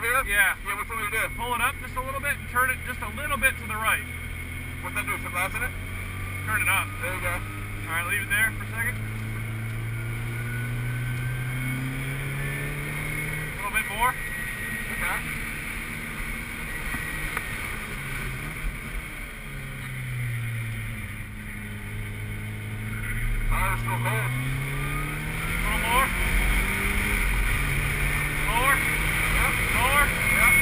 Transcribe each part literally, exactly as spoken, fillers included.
here? Yeah. Yeah, what you want me to do? Pull it up just a little bit and turn it just a little bit to the right. What's that do? Some gas in it? Turn it up. There you go. All right, leave it there for a second. A little bit more. Okay. Tire's still cold. A little more. More. Yep. More. Yep.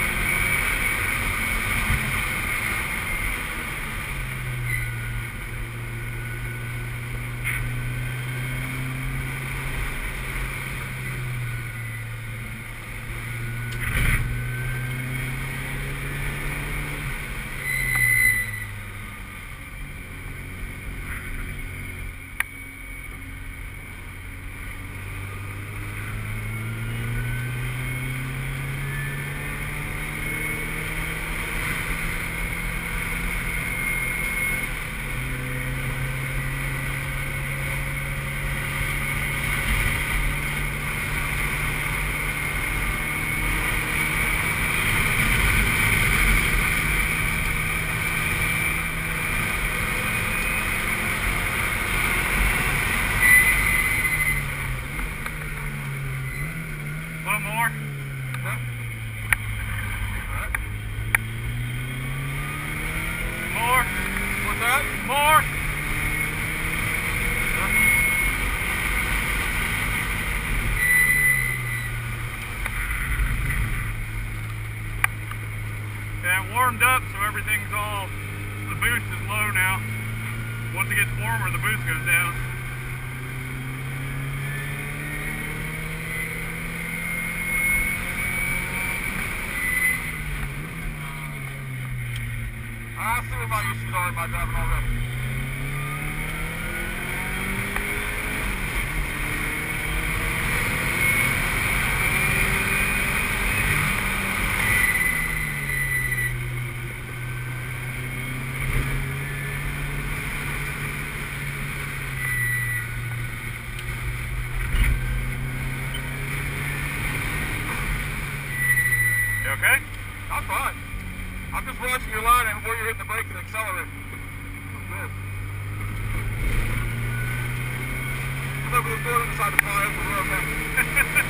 A little more. Yep. Alright. More. What's that? More. Yeah, it warmed up, so everything's all, the boost is low now. Once it gets warmer, the boost goes down. I see what my issues are with my driving already. You okay? I'm fine. I'm just watching your line and where you're hitting the brake and accelerator. I'm good. I'm over the door inside the fire, but we're okay.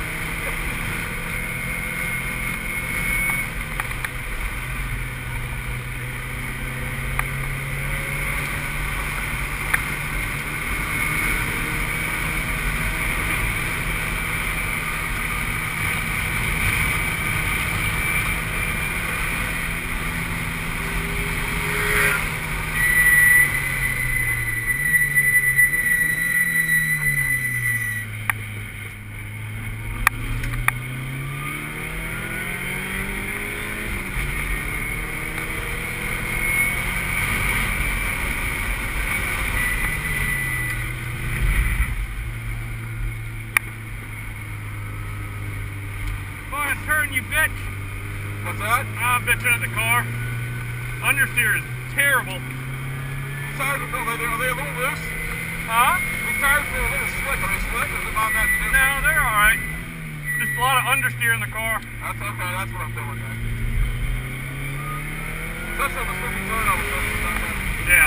Turn, you bitch. What's that? I'm bitching at the car. Understeer is terrible. Tires are, are, they, are they a little loose? Huh? The tires are a little slick. Are they slick or is it not that stiff? No, they're alright. Just a lot of understeer in the car. That's okay. That's what I'm doing, man. Especially on the slippy turn, I was doing Yeah.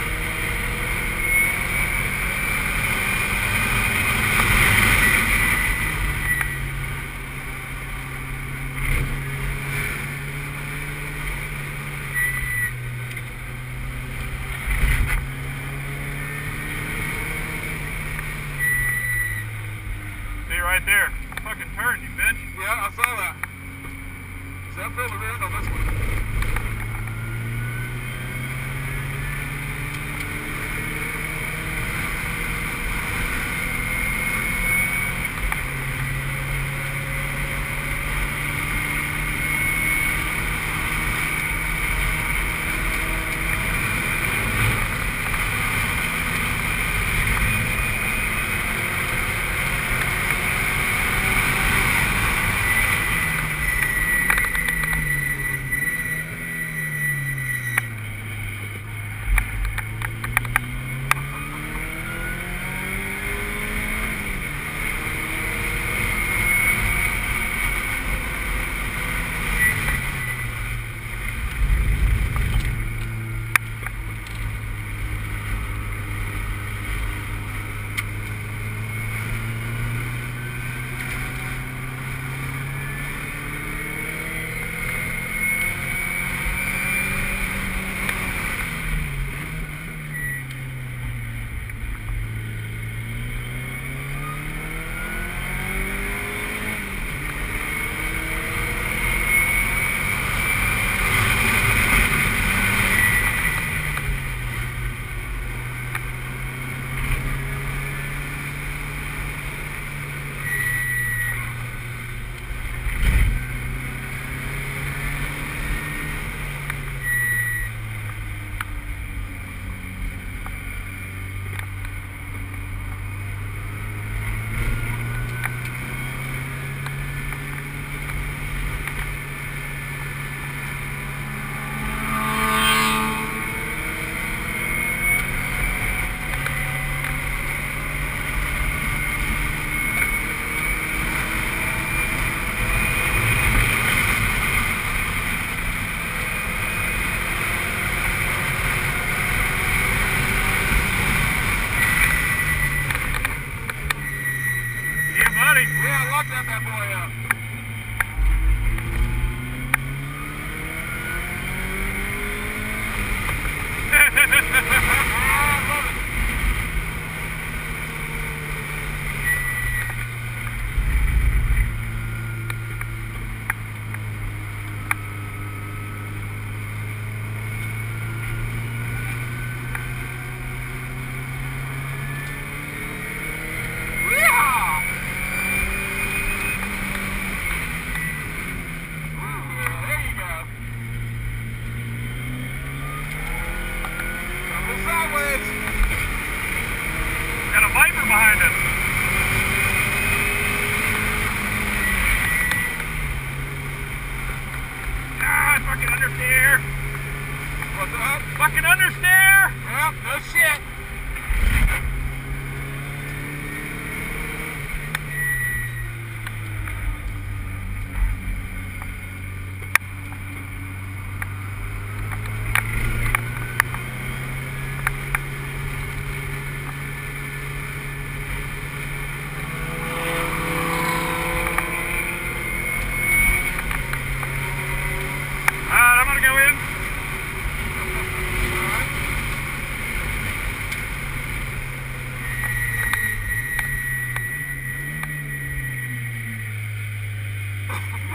See right there. Fucking turn, you bitch. Yeah, I saw that. See, I'm feeling the end on this one.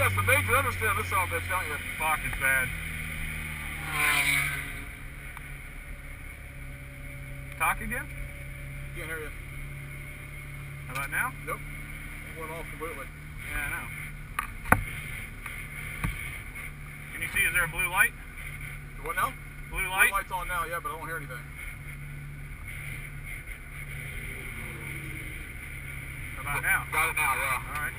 got some major understeer on this son of a bitch, don't you? Fuck, it's bad. Talk again? Can't hear you. How about now? Nope. It went off completely. Yeah, I know. Can you see, is there a blue light? The what now? Blue light? Blue light's on now, yeah, but I don't hear anything. How about now? Got it now, yeah. Alright.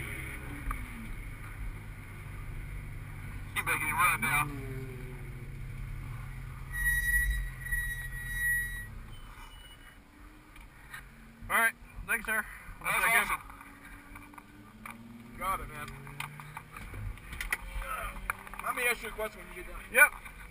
Keep making him run now. Alright, thanks, sir. That's Once again- awesome. Got it, man. Let me ask you a question when you get done. Yep.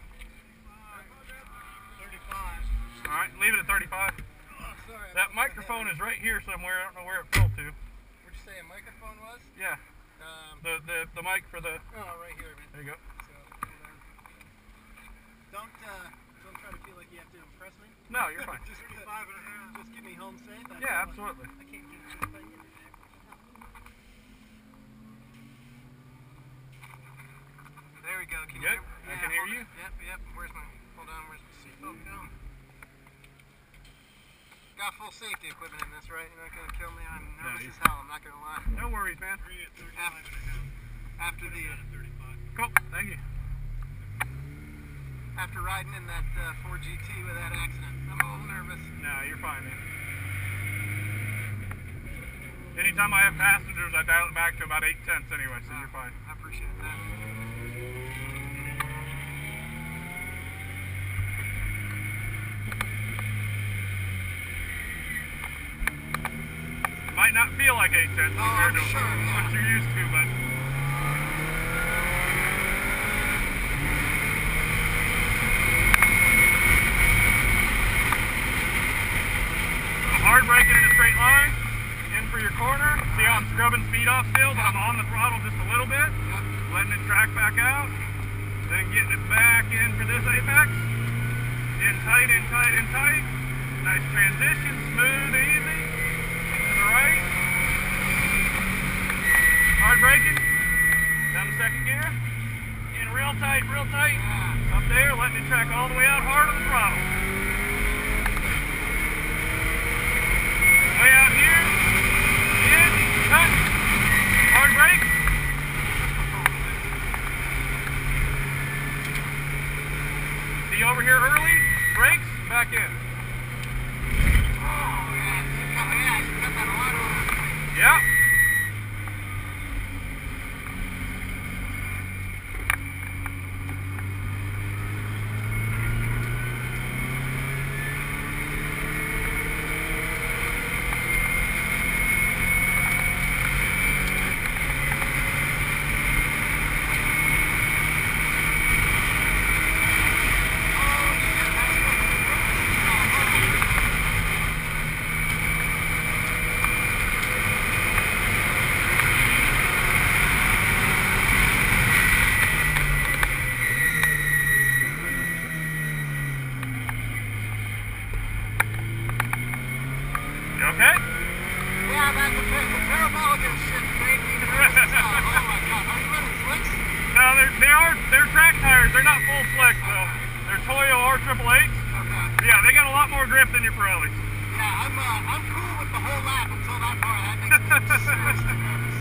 thirty-five. Alright, leave it at thirty-five. Oh, sorry. That microphone is right here somewhere. I don't know where it fell to. Where'd you say a microphone was? Yeah, Um, the the, the mic for the... oh, right here, man. There you go. So, hold on. Don't, uh, don't try to feel like you have to impress me. No, you're fine. just, thirty-five and a half. Just get me home safe. I Yeah, can't- absolutely. I can't keep this thing in there. There we go. Can Good? you hear me? I can hear hold you. on. Yep, yep. Where's my, hold on, where's the seatbelt go? Got full safety equipment in this, right? You're not going to kill me? I'm nervous you- as hell, I'm not going to lie. No worries, man. After, after the, Cool, thank you. after riding in that uh, Ford G T with that accident, I'm a little nervous. No, you're fine, man. Anytime I have passengers, I dial it back to about eight tenths anyway, so Uh, you're fine. I appreciate that. Might not feel like eight tenths Oh, compared I'm to sure, yeah. what you're used to, but... Hard braking in a straight line, in for your corner. See how I'm scrubbing speed off still, but I'm on the throttle just a little bit. Letting it track back out. Then getting it back in for this apex. In tight, in tight, in tight. Nice transition, smooth, easy. To the right. Hard braking. Down to second gear. In real tight, real tight. Up there, letting it track all the way out hard on the throttle. Way out here. In, cut. Hard brake. See over here early. Brakes, back in. Yeah. You okay? Yeah, that's the, the parabolic and shit made me nervous as hell. Oh my god, are you running slicks? No, they're, they are, they're track tires. They're not full flex though. They're Toyo R triple eight. Okay. Yeah, they got a lot more grip than your Pirellis. Yeah, I'm, uh, I'm cool with the whole lap until that part. That makes me seriously nervous.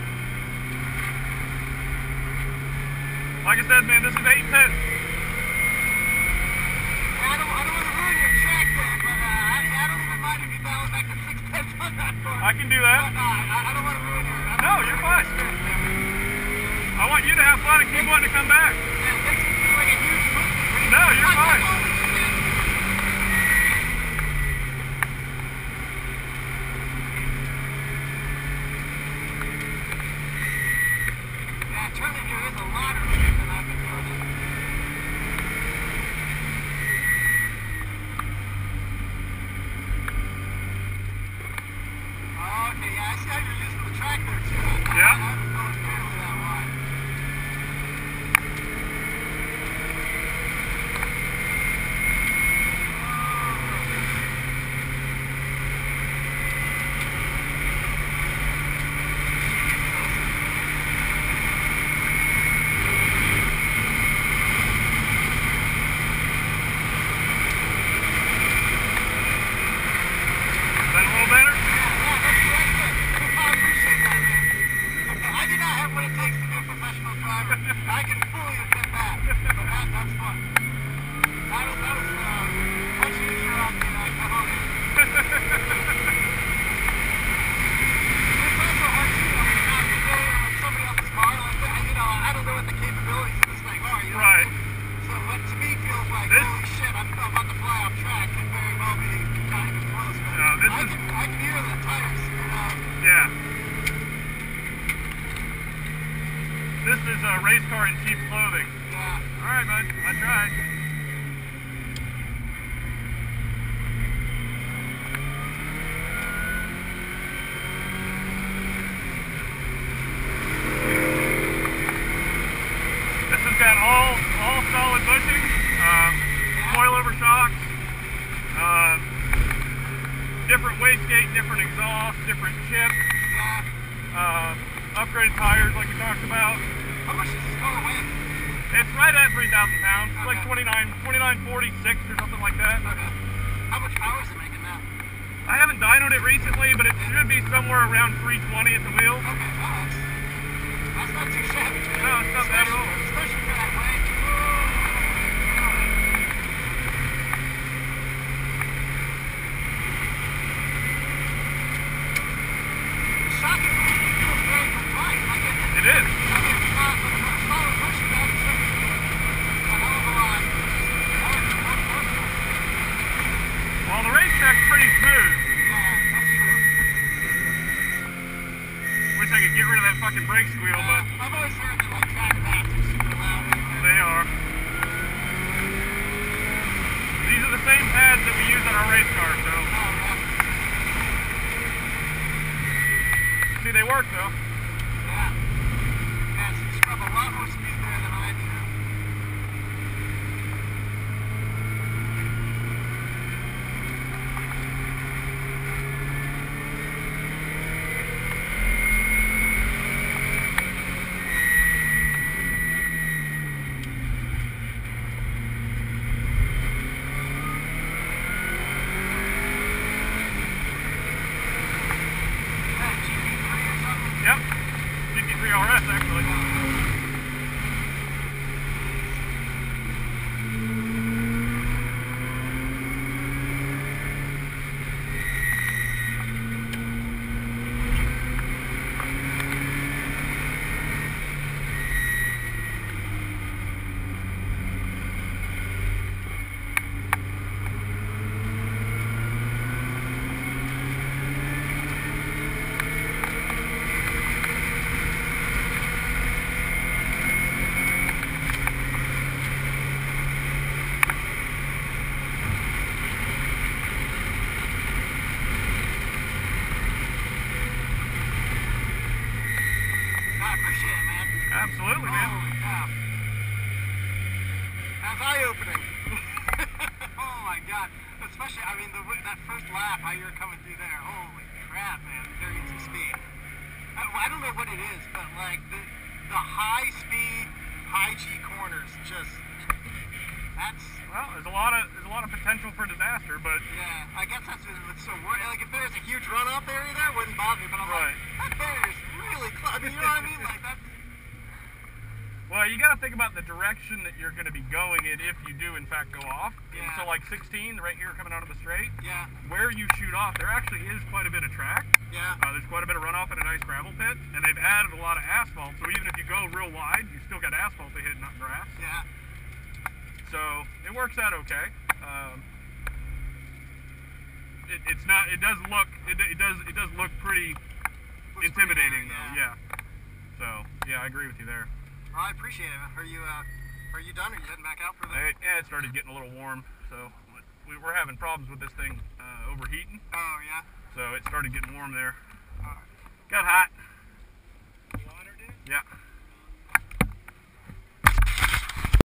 Like I said, man, this is eight ten. I don't, I don't want to ruin your track there, but uh, I, I don't even mind if you dial it back to six tenths on that part. I can do But, that. uh, I, I don't want to ruin your... I don't No, wanna you're ruin fine. your experience there. I want you to have fun and keep wanting to come back. Yeah, it makes me feel like a huge pussy. No, you're I don't fine. understand. Yeah, turning here is a lot earlier than I've been doing it. Oh, okay, yeah, I see how you're using the track there too. I, Yeah. I haven't noticed nearly that wide. race car in cheap clothing. Yeah. All right, bud. I tried. This has got all all solid bushing, um, coilover shocks, uh, different wastegate, different exhaust, different chip, Yeah. uh, upgraded tires like we talked about. How much does this car weigh? It's right at three thousand pounds, it's like Okay. twenty-nine, twenty-nine forty-six or something like that. Okay. How much power is it making now? I haven't dynoed it recently, but it should be somewhere around three twenty at the wheels. Okay, well, that's, that's not too shabby. No, it's not bad at all. Especially for that weight. Shocking. It's very compliant. Like it, It is. I mean, it's not, for a smaller push, you got to take a hell of a lot. More, more forceful. Well, the racetrack's pretty smooth. Yeah, that's true. Wish I could get rid of that fucking brake squeal, but Uh, I've always heard that, like, track bats are super loud anyway. they are. These are the same pads that we use on our race car, so. Oh, yeah. See, they work though. Yeah. Yeah, so you scrub a lot more speed there than I do. Yeah, G P three or something. Yep. G T three R S actually. I appreciate it, man. Absolutely, man. Holy cow. That's eye-opening. Oh my god. Especially, I mean, the, w- that first lap, how you were coming through there. Holy crap, man. Carrying some speed. I, I don't know what it is, but like the, the high-speed, high-G corners just, that's, Well, there's a lot of there's a lot of potential for disaster, but yeah, I guess that's what's so worried. Like, if there was a huge run-off area there, it wouldn't bother me, but I'm Right. like, that barrier's really close. I mean, you know what I mean? Like, that's, well, you got to think about the direction that you're going to be going in if you do in fact go off. Yeah. So like sixteen, right here coming out of the straight, yeah, where you shoot off, there actually is quite a bit of track. yeah. Uh, there's quite a bit of runoff and a nice gravel pit, and they've added a lot of asphalt. So even if you go real wide, you still got asphalt to hit, not grass. Yeah. So it works out okay. Um, it, it's not. It does look. It, it does. It does look pretty Looks intimidating pretty though. hairy, Yeah. So yeah, I agree with you there. Well, I appreciate it. Are you, uh, are you done? Are you heading back out for the? It, yeah, it started getting a little warm, so we were having problems with this thing uh, overheating. Oh yeah. So it started getting warm there. Uh, Got hot. water, dude. Yeah.